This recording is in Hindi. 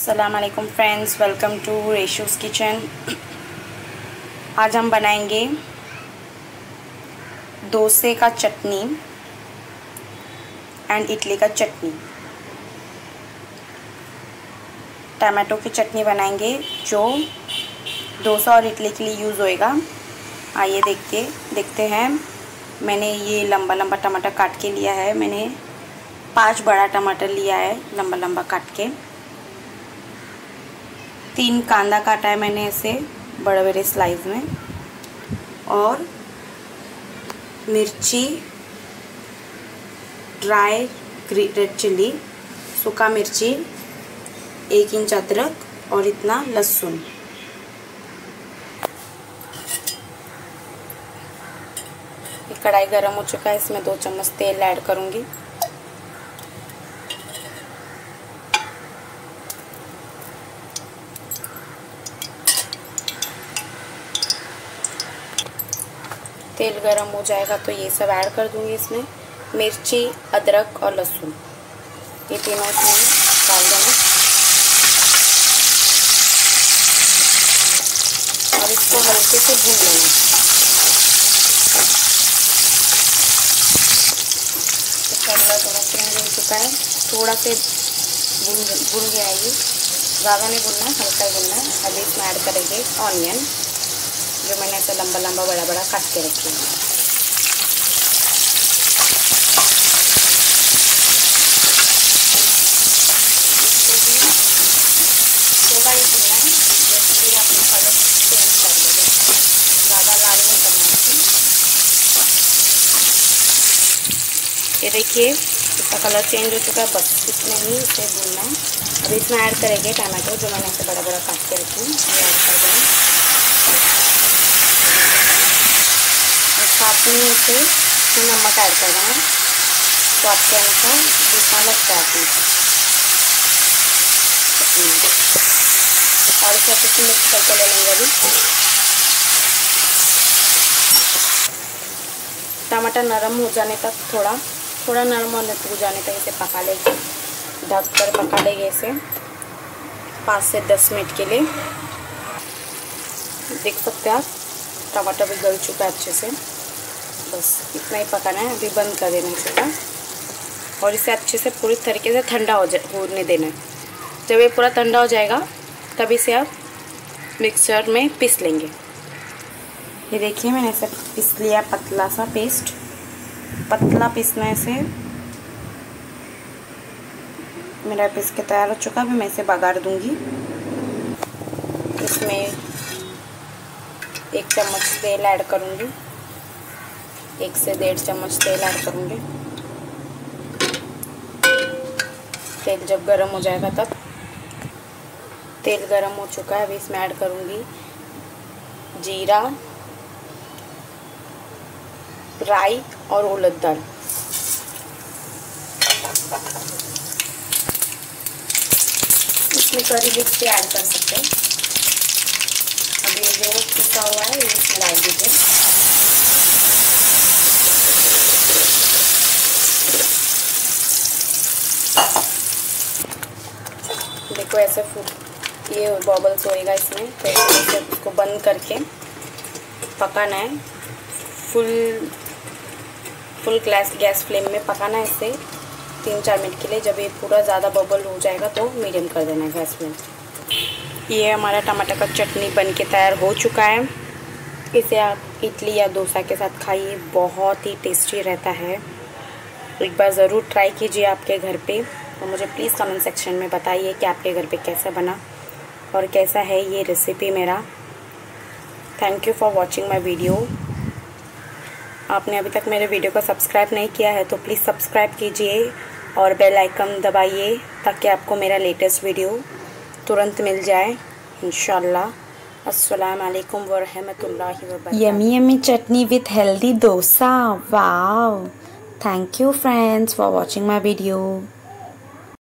अस्सलाम वालेकुम friends, welcome to Reshu's kitchen. आज हम बनाएंगे डोसे का चटनी एंड इडली का चटनी। टमाटो की चटनी बनाएंगे जो डोसा और इडली के लिए यूज़ होएगा। आइए देखते हैं। मैंने ये लंबा लंबा टमाटर काट के लिया है। मैंने 5 बड़ा टमाटर लिया है लंबा लंबा काट के। 3 कांदा काटा है मैंने ऐसे बड़े बड़े स्लाइस में, और मिर्ची, ड्राई रेड चिल्ली, सूखा मिर्ची, 1 इंच अदरक और इतना लहसुन। कढ़ाई गरम हो चुका है, इसमें 2 चम्मच तेल ऐड करूँगी। तेल गरम हो जाएगा तो ये सब ऐड कर दूँगी। इसमें मिर्ची, अदरक और लहसुन, ये तीनों इसमें डाल देना और इसको हल्के से भून लेना। कलर थोड़ा चेंज हो चुका है, थोड़ा से भून गया है ये, ज़्यादा नहीं भूनना है, हल्का ही भूनना है। अभी इसमें ऐड करेंगे ऑनियन जो मैंने ऐसा लंबा लंबा बड़ा बड़ा काट के रखी है। थोड़ा ही भूनना है, जैसे कि आपने कलर चेंज कर देगा, ज़्यादा लाल नहीं करना है। ये देखिए इसका कलर चेंज हो चुका है, बस इसमें ही इसे भूनना है। अभी इसमें ऐड करेंगे टमाटो जो मैंने ऐसे बड़ा बड़ा काट के रखी है, ये ऐड कर देना। साथ में इसे नमक ऐड कर देना तो आपके अनुसार जितना लगता है आपको, और इसे अच्छे से मिक्स करके ले लेंगे। अभी टमाटर नरम हो जाने तक, थोड़ा नरम होने हो जाने तक इसे पका लेंगे। ढक कर पका लेंगे इसे 5 से 10 मिनट के लिए। देख सकते हैं आप टमाटर भी गल चुका है अच्छे से। बस इतना ही पकाना है, अभी बंद कर देना इसे और इसे अच्छे से पूरी तरीके से ठंडा होने देना है। जब ये पूरा ठंडा हो जाएगा तब इसे आप मिक्सर में पीस लेंगे। ये देखिए मैंने इसे पीस लिया, पतला सा पेस्ट, पतला पीसना है इसे। मेरा पीस के तैयार हो चुका है। अभी मैं इसे बघार दूंगी। इसमें 1 चम्मच तेल ऐड करूंगी, 1 से 1.5 चम्मच तेल ऐड करूंगी। तेल जब गरम हो जाएगा तब, तेल गरम हो चुका है। अभी इसमें ऐड करूंगी जीरा, राई और उड़द दाल। इसमें करी लीव्स भी ऐड कर सकते हैं। अब ये जो पिसा हुआ है ये इसमें डाल दीजिए। देखो ऐसे ये बबल्स होएगा इसमें, तो इसे उसको बंद करके पकाना है। फुल गैस फ्लेम में पकाना है इसे 3-4 मिनट के लिए। जब ये पूरा ज़्यादा बबल हो जाएगा तो मीडियम कर देना है गैस फ्लेम। ये हमारा टमाटर का चटनी बन के तैयार हो चुका है। इसे आप इडली या डोसा के साथ खाइए, बहुत ही टेस्टी रहता है। एक बार ज़रूर ट्राई कीजिए आपके घर पे, और मुझे प्लीज़ कमेंट सेक्शन में बताइए कि आपके घर पे कैसा बना और कैसा है ये रेसिपी मेरा। Thank you for watching my video. आपने अभी तक मेरे वीडियो को सब्सक्राइब नहीं किया है तो प्लीज़ सब्सक्राइब कीजिए और बेल आइकन दबाइए ताकि आपको मेरा लेटेस्ट वीडियो तुरंत मिल जाए इंशाल्लाह। अस्सलाम वालेकुम व रहमतुल्लाहि व बरकातहू। Yummy yummy chutney with healthy dosa. Wow. Thank you friends for watching my video.